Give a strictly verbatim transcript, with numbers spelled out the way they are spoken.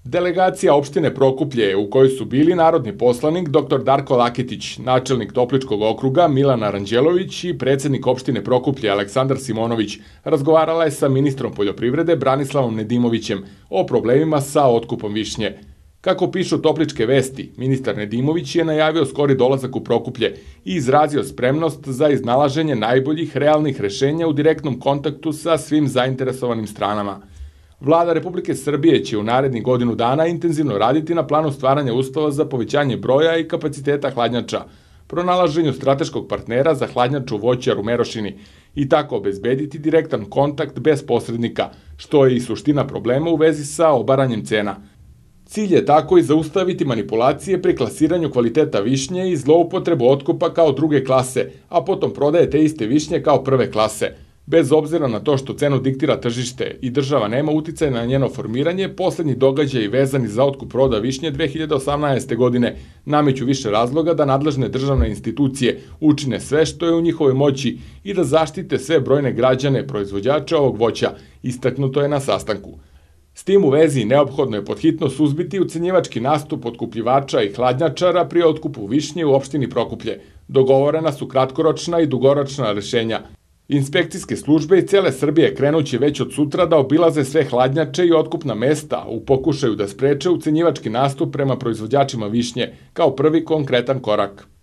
Delegacija opštine Prokuplje, u kojoj su bili narodni poslanik dr Darko Laketić, načelnik Topličkog okruga Milan Aranđelović i predsednik opštine Prokuplje Aleksandar Simonović, razgovarala je sa ministrom poljoprivrede Branislavom Nedimovićem o problemima sa otkupom višnje. Kako pišu Topličke vesti, ministar Nedimović je najavio skori dolazak u Prokuplje i izrazio spremnost za iznalaženje najboljih realnih rešenja u direktnom kontaktu sa svim zainteresovanim stranama. Vlada Republike Srbije će u narednih godinu dana intenzivno raditi na planu stvaranja uslova za povećanje broja i kapaciteta hladnjača, pronalaženju strateškog partnera za hladnjaču voćar u Merošini i tako obezbediti direktan kontakt bez posrednika, što je i suština problema u vezi sa obaranjem cena. Cilj je tako i zaustaviti manipulacije pri klasiranju kvaliteta višnje i zloupotrebu otkupa kao druge klase, a potom prodaje te iste višnje kao prve klase. Bez obzira na to što cenu diktira tržište i država nema uticaja na njeno formiranje, poslednji događaji vezani za otkup roda višnje dve hiljade osamnaeste. godine nameću više razloga da nadležne državne institucije učine sve što je u njihovoj moći i da zaštite sve brojne građane proizvođača ovog voća, istaknuto je na sastanku. S tim u vezi neophodno je podhitno suzbiti ucenjivački nastup otkupljivača i hladnjačara pri otkupu višnje u opštini Prokuplje. Dogovorena su kratkoročna i dugoročna rešenja. Inspekcijske službe iz cele Srbije krenuće već od sutra da obilaze sve hladnjače i otkupna mesta u pokušaju da spreče ucenjivački nastup prema proizvođačima višnje kao prvi konkretan korak.